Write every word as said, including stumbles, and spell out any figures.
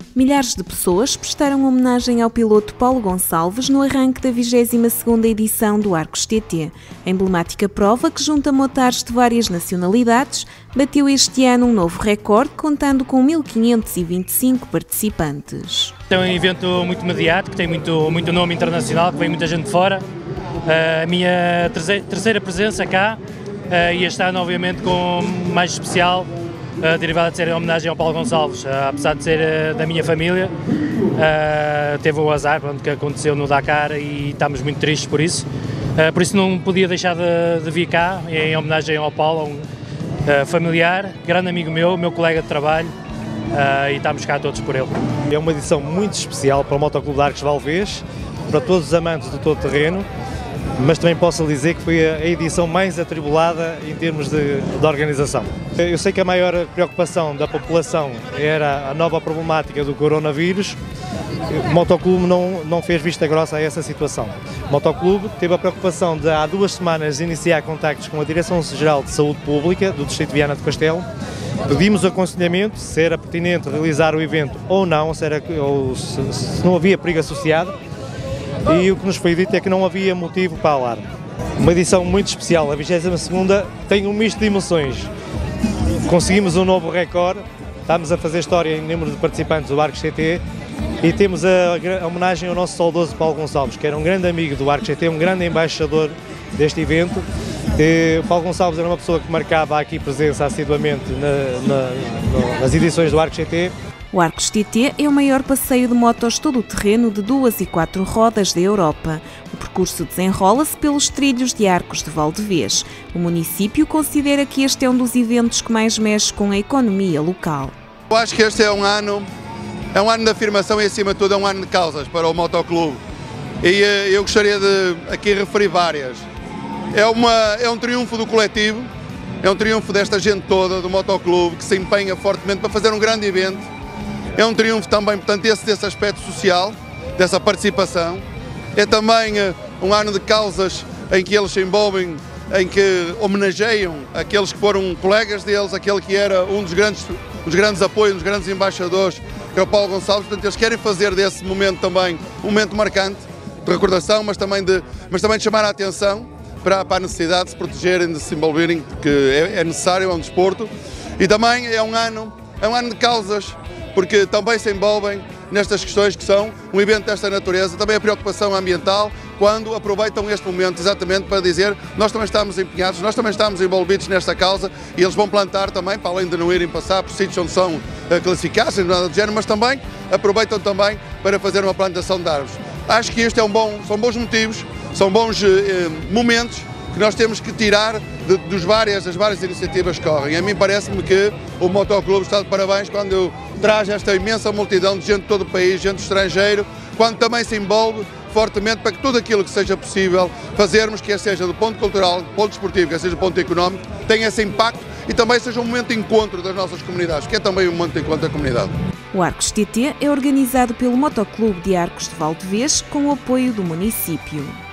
Milhares de pessoas prestaram homenagem ao piloto Paulo Gonçalves no arranque da vigésima segunda edição do Arcos T T. A emblemática prova, que junta motares de várias nacionalidades, bateu este ano um novo recorde, contando com mil quinhentos e vinte e cinco participantes. É um evento muito mediático, tem muito, muito nome internacional, que vem muita gente de fora. A minha terceira presença cá, e este ano obviamente com mais especial, Uh, derivada de ser em homenagem ao Paulo Gonçalves, uh, apesar de ser uh, da minha família, uh, teve o azar pronto, que aconteceu no Dakar e estamos muito tristes por isso, uh, por isso não podia deixar de, de vir cá em homenagem ao Paulo, um uh, familiar, grande amigo meu, meu colega de trabalho, uh, e estamos cá todos por ele. É uma edição muito especial para o Motoclube de Arcos de Valdevez, para todos os amantes do todo-terreno, mas também posso dizer que foi a edição mais atribulada em termos de, de organização. Eu sei que a maior preocupação da população era a nova problemática do coronavírus. O Motoclube não, não fez vista grossa a essa situação. O Motoclube teve a preocupação de, há duas semanas, iniciar contactos com a Direção-Geral de Saúde Pública do Distrito de Viana do Castelo. Pedimos aconselhamento se era pertinente realizar o evento ou não, se, era, ou se, se não havia perigo associado. E o que nos foi dito é que não havia motivo para alarme. Uma edição muito especial, a vigésima segunda, tem um misto de emoções. Conseguimos um novo recorde, estamos a fazer história em número de participantes do Arcos T T e temos a, a homenagem ao nosso saudoso Paulo Gonçalves, que era um grande amigo do Arcos T T, um grande embaixador deste evento. E o Paulo Gonçalves era uma pessoa que marcava aqui presença assiduamente na, na, nas edições do Arcos T T. O Arcos T T é o maior passeio de motos todo-terreno de duas e quatro rodas da Europa. O percurso desenrola-se pelos trilhos de Arcos de Valdevez. O município considera que este é um dos eventos que mais mexe com a economia local. Eu acho que este é um ano, é um ano de afirmação e, acima de tudo, é um ano de causas para o Motoclube. E eu gostaria de aqui referir várias. É, uma, é um triunfo do coletivo, é um triunfo desta gente toda do Motoclube, que se empenha fortemente para fazer um grande evento. É um triunfo também, portanto, esse, desse aspecto social, dessa participação. É também uh, um ano de causas em que eles se envolvem, em que homenageiam aqueles que foram colegas deles, aquele que era um dos grandes, dos grandes apoios, um dos grandes embaixadores, que é o Paulo Gonçalves. Portanto, eles querem fazer desse momento também um momento marcante, de recordação, mas também de, mas também de chamar a atenção para, para a necessidade de se protegerem, de se envolverem, porque é, é necessário, é um desporto. E também é um ano, é um ano de causas, porque também se envolvem nestas questões que são um evento desta natureza, também a preocupação ambiental, quando aproveitam este momento exatamente para dizer nós também estamos empenhados, nós também estamos envolvidos nesta causa, e eles vão plantar também, para além de não irem passar por sítios onde são uh, classificados, nada do género, mas também aproveitam também para fazer uma plantação de árvores. Acho que este é um bom, são bons motivos, são bons uh, momentos que nós temos que tirar de, dos várias, das várias iniciativas que correm. A mim parece-me que o Motoclube está de parabéns quando traz esta imensa multidão de gente de todo o país, gente estrangeiro, quando também se envolve fortemente para que tudo aquilo que seja possível fazermos, quer seja do ponto cultural, do ponto desportivo, quer seja do ponto económico, tenha esse impacto e também seja um momento de encontro das nossas comunidades, que é também um momento de encontro da comunidade. O Arcos T T é organizado pelo Motoclube de Arcos de Valdevez com o apoio do município.